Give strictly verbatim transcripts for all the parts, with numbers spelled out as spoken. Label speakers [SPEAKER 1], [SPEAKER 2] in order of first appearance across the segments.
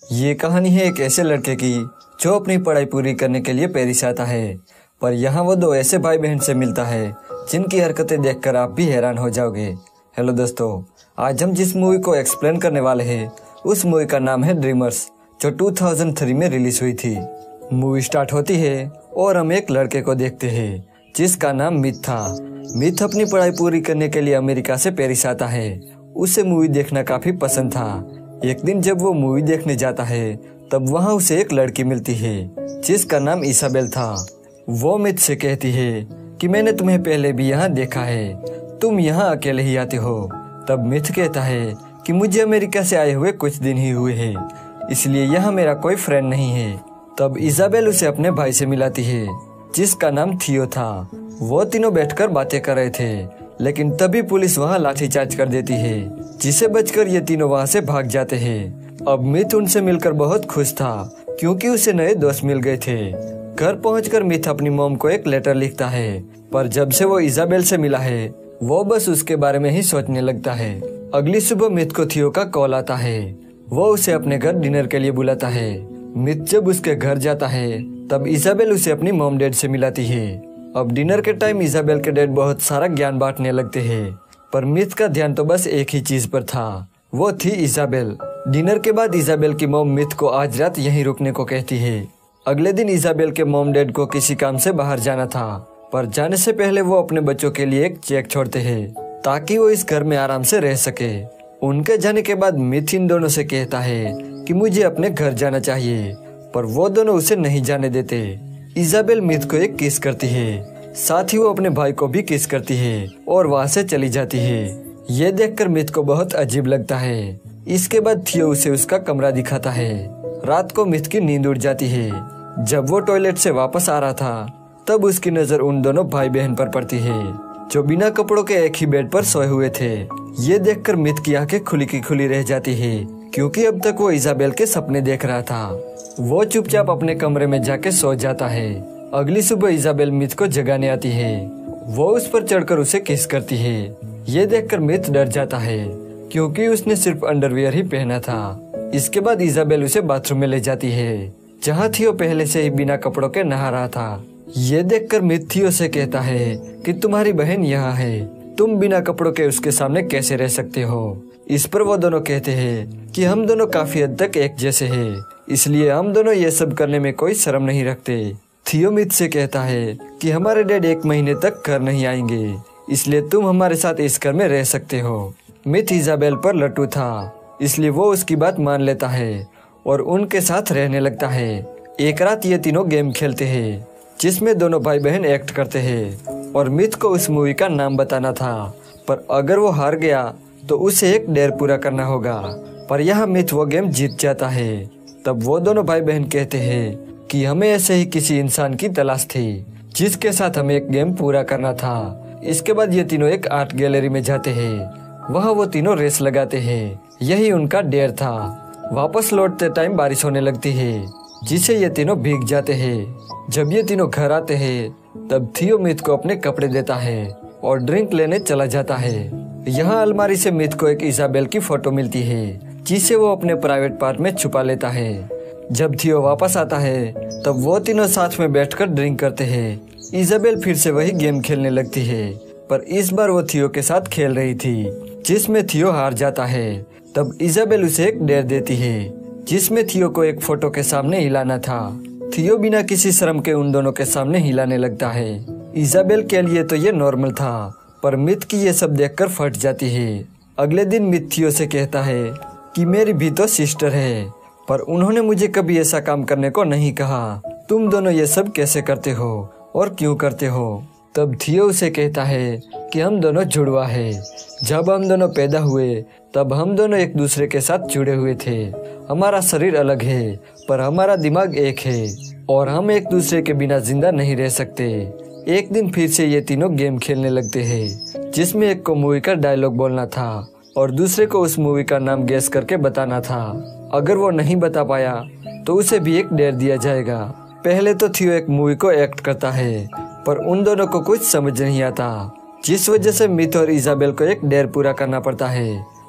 [SPEAKER 1] ये कहानी है एक ऐसे लड़के की जो अपनी पढ़ाई पूरी करने के लिए पेरिस आता है, पर यहाँ वो दो ऐसे भाई बहन से मिलता है जिनकी हरकतें देखकर आप भी हैरान हो जाओगे। हेलो दोस्तों, आज हम जिस मूवी को एक्सप्लेन करने वाले हैं उस मूवी का नाम है ड्रीमर्स, जो दो हज़ार तीन में रिलीज हुई थी। मूवी स्टार्ट होती है और हम एक लड़के को देखते हैं जिसका नाम मिथ था। मिथ अपनी पढ़ाई पूरी करने के लिए अमेरिका से पेरिस आता है। उसे मूवी देखना काफी पसंद था। एक दिन जब वो मूवी देखने जाता है तब वहाँ उसे एक लड़की मिलती है जिसका नाम इसाबेल था। वो मिथ से कहती है कि मैंने तुम्हें पहले भी यहाँ देखा है, तुम यहाँ अकेले ही आते हो। तब मिथ कहता है कि मुझे अमेरिका से आए हुए कुछ दिन ही हुए हैं, इसलिए यहाँ मेरा कोई फ्रेंड नहीं है। तब इसाबेल उसे अपने भाई से मिलाती है जिसका नाम थियो था। वो तीनों बैठकर बातें कर रहे थे, लेकिन तभी पुलिस वहाँ लाठीचार्ज कर देती है, जिसे बचकर ये तीनों वहाँ से भाग जाते हैं। अब मिथ उनसे मिलकर बहुत खुश था क्योंकि उसे नए दोस्त मिल गए थे। घर पहुंचकर मिथ अपनी मॉम को एक लेटर लिखता है, पर जब से वो इसाबेल से मिला है वो बस उसके बारे में ही सोचने लगता है। अगली सुबह मिथ को थियो का कॉल आता है। वो उसे अपने घर डिनर के लिए बुलाता है। मिथ जब उसके घर जाता है तब इसाबेल उसे अपनी मॉम डैड से मिलाती है। अब डिनर के टाइम इसाबेल के डैड बहुत सारा ज्ञान बांटने लगते हैं, पर मिथ का ध्यान तो बस एक ही चीज पर था, वो थी इसाबेल। डिनर के बाद इसाबेल की मॉम मिथ को आज रात यहीं रुकने को कहती है। अगले दिन इसाबेल के मॉम डैड को किसी काम से बाहर जाना था, पर जाने से पहले वो अपने बच्चों के लिए एक चेक छोड़ते हैं ताकि वो इस घर में आराम से रह सके। उनके जाने के बाद मिथ इन दोनों से कहता है कि मुझे अपने घर जाना चाहिए, पर वो दोनों उसे नहीं जाने देते। इसाबेल मिथ को एक किस करती है, साथ ही वो अपने भाई को भी किस करती है और वहाँ से चली जाती है। ये देखकर मिथ को बहुत अजीब लगता है। इसके बाद थियो उसे उसका कमरा दिखाता है। रात को मिथ की नींद उड़ जाती है। जब वो टॉयलेट से वापस आ रहा था तब उसकी नजर उन दोनों भाई बहन पर पड़ती है जो बिना कपड़ों के एक ही बेड पर सोए हुए थे। ये देखकर मिथ की आंखें खुली की खुली रह जाती है क्योंकि अब तक वो इसाबेल के सपने देख रहा था। वो चुपचाप अपने कमरे में जाके सो जाता है। अगली सुबह इसाबेल मिथ को जगाने आती है। वो उस पर चढ़कर उसे किस करती है। ये देखकर मिथ डर जाता है क्योंकि उसने सिर्फ अंडरवियर ही पहना था। इसके बाद इसाबेल उसे बाथरूम में ले जाती है जहाँ थियो पहले से ही बिना कपड़ों के नहा रहा था। ये देखकर मिथ थियो से कहता है कि तुम्हारी बहन यहाँ है, तुम बिना कपड़ों के उसके सामने कैसे रह सकते हो। इस पर वो दोनों कहते हैं कि हम दोनों काफी हद तक एक जैसे हैं, इसलिए हम दोनों ये सब करने में कोई शर्म नहीं रखते। थियो मिथ से कहता है कि हमारे डैड एक महीने तक घर नहीं आएंगे, इसलिए तुम हमारे साथ इस घर में रह सकते हो। मिथ इसाबेल पर लट्टू था, इसलिए वो उसकी बात मान लेता है और उनके साथ रहने लगता है। एक रात ये तीनों गेम खेलते हैं जिसमें दोनों भाई बहन एक्ट करते हैं और मिथ को उस मूवी का नाम बताना था, पर अगर वो हार गया तो उसे एक डेयर पूरा करना होगा। पर यहाँ मिथ वो गेम जीत जाता है। तब वो दोनों भाई बहन कहते हैं कि हमें ऐसे ही किसी इंसान की तलाश थी जिसके साथ हमें एक गेम पूरा करना था। इसके बाद ये तीनों एक आर्ट गैलरी में जाते हैं। वहाँ वो तीनों रेस लगाते हैं, यही उनका डेयर था। वापस लौटते टाइम बारिश होने लगती है जिसे ये तीनों भीग जाते हैं। जब ये तीनों घर आते हैं तब थियो मिथ को अपने कपड़े देता है और ड्रिंक लेने चला जाता है। यहाँ अलमारी से मिथ को एक इसाबेल की फोटो मिलती है जिसे वो अपने प्राइवेट पार्ट में छुपा लेता है। जब थियो वापस आता है तब वो तीनों साथ में बैठकर ड्रिंक करते हैं। इसाबेल फिर से वही गेम खेलने लगती है, पर इस बार वो थियो के साथ खेल रही थी जिसमें थियो हार जाता है। तब इसाबेल उसे एक डेयर देती है जिसमें थियो को एक फोटो के सामने हिलाना था। थियो बिना किसी शर्म के उन दोनों के सामने हिलाने लगता है। इसाबेल के लिए तो ये नॉर्मल था, पर मिथ की ये सब देखकर फट जाती है। अगले दिन मिथ थियो से कहता है कि मेरी भी तो सिस्टर है, पर उन्होंने मुझे कभी ऐसा काम करने को नहीं कहा। तुम दोनों ये सब कैसे करते हो और क्यों करते हो। तब थियो उसे कहता है कि हम दोनों जुड़वा है। जब हम दोनों पैदा हुए तब हम दोनों एक दूसरे के साथ जुड़े हुए थे। हमारा शरीर अलग है पर हमारा दिमाग एक है और हम एक दूसरे के बिना जिंदा नहीं रह सकते। एक दिन फिर से ये तीनों गेम खेलने लगते हैं जिसमें एक को मूवी का डायलॉग बोलना था और दूसरे को उस मूवी का नाम गेस करके बताना था। अगर वो नहीं बता पाया तो उसे भी एक डेयर दिया जाएगा। पहले तो थियो एक मूवी को एक्ट करता है, पर उन दोनों को कुछ समझ नहीं आता, जिस वजह से मिथ और इसाबेल को एक डेयर पूरा करना पड़ता है।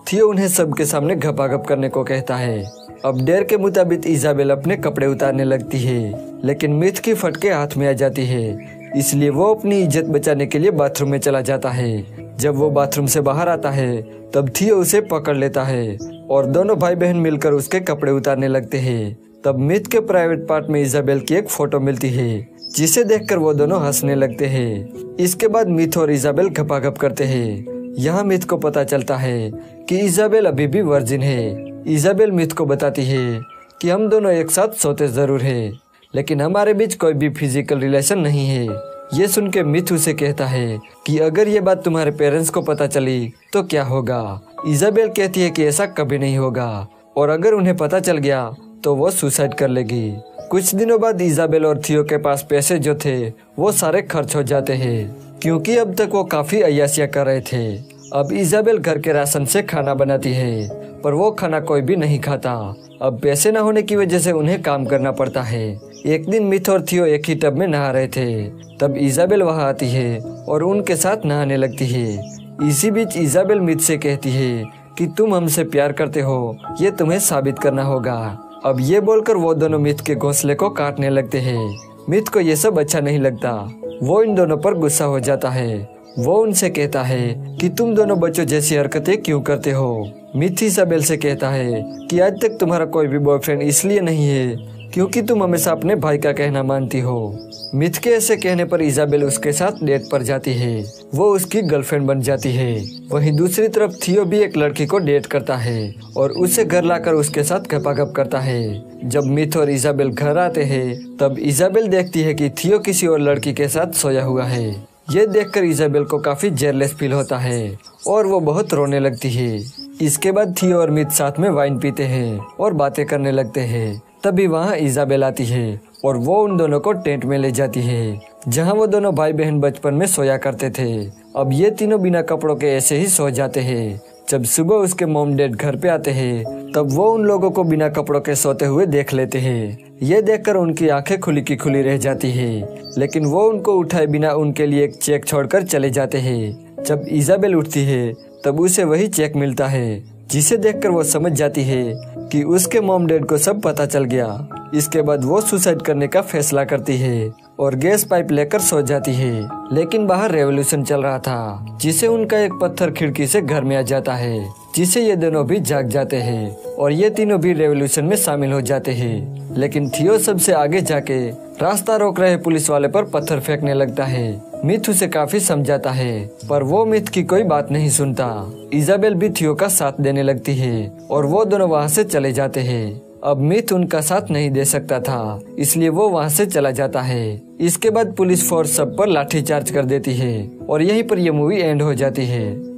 [SPEAKER 1] थियो उन्हें सबके सामने घपाघप करने को कहता है। अब डेर के मुताबिक इजाबेल अपने कपड़े उतारने लगती है, लेकिन मिथ की फटके हाथ में आ जाती है, इसलिए वो अपनी इज्जत बचाने के लिए बाथरूम में चला जाता है। जब वो बाथरूम से बाहर आता है तब थियो उसे पकड़ लेता है और दोनों भाई बहन मिलकर उसके कपड़े उतारने लगते हैं। तब मिथ के प्राइवेट पार्ट में इजाबेल की एक फोटो मिलती है, जिसे देखकर वो दोनों हंसने लगते हैं। इसके बाद मिथ और इजाबेल घपाघप करते हैं। यहाँ मिथ को पता चलता है कि इजाबेल अभी भी वर्जिन है। इजाबेल मिथ को बताती है कि हम दोनों एक साथ सोते जरूर हैं, लेकिन हमारे बीच कोई भी फिजिकल रिलेशन नहीं है। ये सुन के मिथ उसे कहता है कि अगर ये बात तुम्हारे पेरेंट्स को पता चली तो क्या होगा। इजाबेल कहती है कि ऐसा कभी नहीं होगा, और अगर उन्हें पता चल गया तो वो सुसाइड कर लेगी। कुछ दिनों बाद इजाबेल और थियो के पास पैसे जो थे वो सारे खर्च हो जाते हैं, क्योंकि अब तक वो काफी अय्यासियां कर रहे थे। अब इजाबेल घर के राशन से खाना बनाती है, पर वो खाना कोई भी नहीं खाता। अब पैसे न होने की वजह से उन्हें काम करना पड़ता है। एक दिन मिथ और थियो एक ही टब में नहा रहे थे, तब इजाबेल वहाँ आती है और उनके साथ नहाने लगती है। इसी बीच इजाबेल मिथ से कहती है कि तुम हमसे प्यार करते हो, ये तुम्हें साबित करना होगा। अब ये बोलकर वो दोनों मिथ के घोंसले को काटने लगते हैं। मिथ को ये सब अच्छा नहीं लगता, वो इन दोनों पर गुस्सा हो जाता है। वो उनसे कहता है कि तुम दोनों बच्चों जैसी हरकतें क्यों करते हो। मिथ इजाबेल से कहता है कि आज तक तुम्हारा कोई भी बॉयफ्रेंड इसलिए नहीं है क्योंकि तुम हमेशा अपने भाई का कहना मानती हो। मिथ के ऐसे कहने पर इजाबेल उसके साथ डेट पर जाती है, वो उसकी गर्लफ्रेंड बन जाती है। वहीं दूसरी तरफ थियो भी एक लड़की को डेट करता है और उसे घर लाकर उसके साथ घपाघप करता है। जब मिथ और इजाबेल घर आते हैं तब इजाबेल देखती है कि थियो किसी और लड़की के साथ सोया हुआ है। ये देखकर इजाबेल को काफी जेलस फील होता है और वो बहुत रोने लगती है। इसके बाद थियो और मिथ साथ में वाइन पीते हैं और बातें करने लगते हैं। तभी वहाँ इजाबेल आती है और वो उन दोनों को टेंट में ले जाती है, जहाँ वो दोनों भाई बहन बचपन में सोया करते थे। अब ये तीनों बिना कपड़ों के ऐसे ही सो जाते हैं। जब सुबह उसके मॉम डैड घर पे आते हैं तब वो उन लोगों को बिना कपड़ों के सोते हुए देख लेते हैं। ये देखकर उनकी आंखें खुली की खुली रह जाती है, लेकिन वो उनको उठाए बिना उनके लिए एक चेक छोड़कर चले जाते हैं। जब इजाबेल उठती है तब उसे वही चेक मिलता है, जिसे देखकर वो समझ जाती है कि उसके मॉम डैड को सब पता चल गया। इसके बाद वो सुसाइड करने का फैसला करती है और गैस पाइप लेकर सो जाती है। लेकिन बाहर रेवोल्यूशन चल रहा था, जिसे उनका एक पत्थर खिड़की से घर में आ जाता है, जिसे ये दोनों भी जाग जाते हैं और ये तीनों भी रेवोल्यूशन में शामिल हो जाते हैं। लेकिन थियो सबसे आगे जाके रास्ता रोक रहे पुलिस वाले पर पत्थर फेंकने लगता है। मिथ उसे काफी समझाता है, पर वो मिथ की कोई बात नहीं सुनता। इजाबेल भी थियो का साथ देने लगती है और वो दोनों वहाँ से चले जाते हैं। अब मिथ उनका साथ नहीं दे सकता था, इसलिए वो वहाँ से चला जाता है। इसके बाद पुलिस फोर्स सब पर लाठीचार्ज कर देती है और यहीं पर यह मूवी एंड हो जाती है।